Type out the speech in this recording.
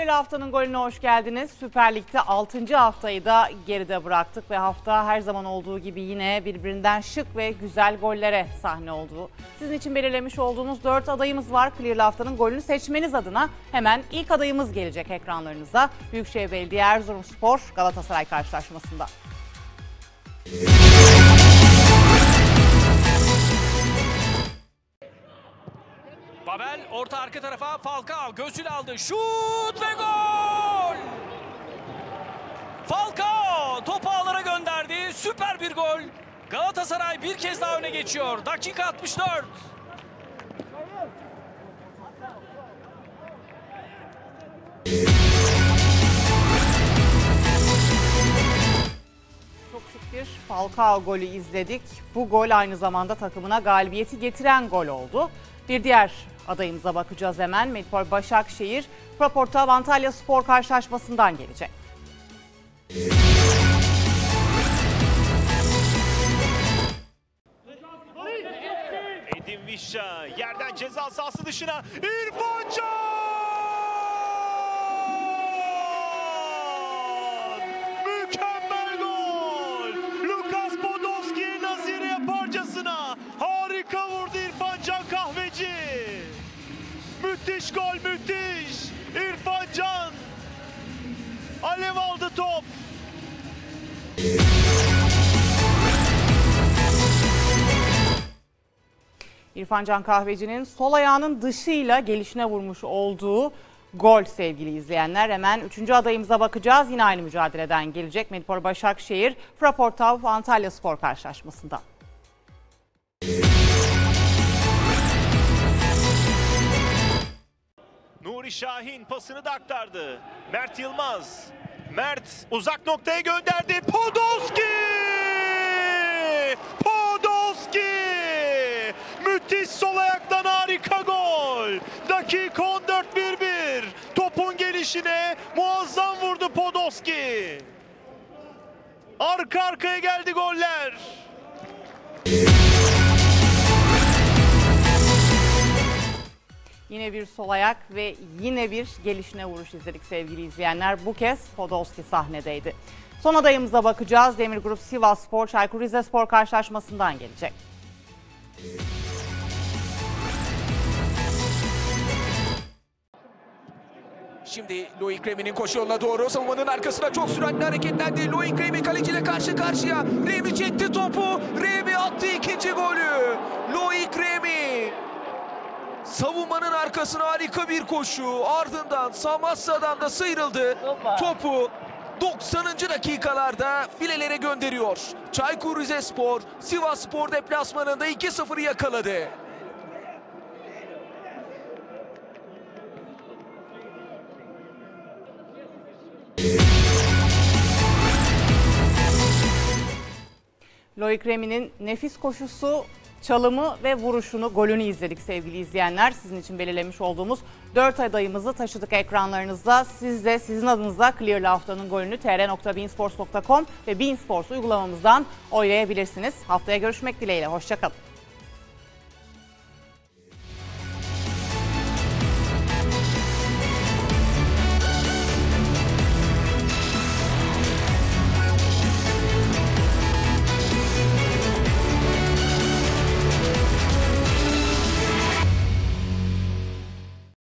Clear'li haftanın golüne hoş geldiniz. Süper Lig'de 6. haftayı da geride bıraktık ve hafta her zaman olduğu gibi yine birbirinden şık ve güzel gollere sahne oldu. Sizin için belirlemiş olduğumuz 4 adayımız var. Clear'li haftanın golünü seçmeniz adına hemen ilk adayımız gelecek ekranlarınıza. Büyükşehir Belediye Erzurumspor Galatasaray karşılaşmasında. Babel orta arka tarafa, Falcao göğsüyle aldı. Şut ve gol! Falcao topu ağlara gönderdi. Süper bir gol. Galatasaray bir kez daha öne geçiyor. Dakika 64. Çok şık bir Falcao golü izledik. Bu gol aynı zamanda takımına galibiyeti getiren gol oldu. Bir diğer adayımıza bakacağız hemen. Medipol Başakşehir, Fraporta Antalya Spor karşılaşmasından gelecek. Edin Visca yerden ceza sahası dışına İrfan Can! Mükemmel gol! Lukas Podolski nazire yaparcasına harika vurdu İrfan Can Kahveci. Müthiş gol, müthiş! İrfan Can alev aldı top. İrfan Can Kahveci'nin sol ayağının dışıyla gelişine vurmuş olduğu gol sevgili izleyenler. Hemen 3. adayımıza bakacağız. Yine aynı mücadeleden gelecek Medipol Başakşehir, Fraporta Antalya Spor karşılaşmasında. Nuri Şahin pasını da aktardı. Mert Yılmaz. Mert uzak noktaya gönderdi. Podolski! Podolski! Müthiş sol ayaktan harika gol. Dakika 14 1-1. Topun gelişine muazzam vurdu Podolski. Arka arkaya geldi goller. Yine bir sol ayak ve yine bir gelişine vuruş izledik sevgili izleyenler. Bu kez Podolski sahnedeydi. Son adayımıza bakacağız. Demir Grup Sivasspor, Çaykur Rizespor karşılaşmasından gelecek. Şimdi Loic Remy'nin koşu yoluna doğru savunmanın arkasına çok süratli hareketlendi. Loic Remy kaleciyle karşı karşıya. Remy çekti topu. Remy attı ikinci golü. Loic Remy. Savunmanın arkasına harika bir koşu. Ardından Samassa'dan da sıyrıldı. Topu 90. dakikalarda filelere gönderiyor. Çaykur Rizespor, Sivasspor deplasmanında 2-0'ı yakaladı. Loic Remy'nin nefis koşusu, çalımı ve vuruşunu, golünü izledik sevgili izleyenler. Sizin için belirlemiş olduğumuz 4 adayımızı taşıdık ekranlarınızda. Siz de sizin adınıza Clear'li haftanın golünü tr.beansports.com ve Beansports uygulamamızdan oylayabilirsiniz. Haftaya görüşmek dileğiyle. Hoşça kalın.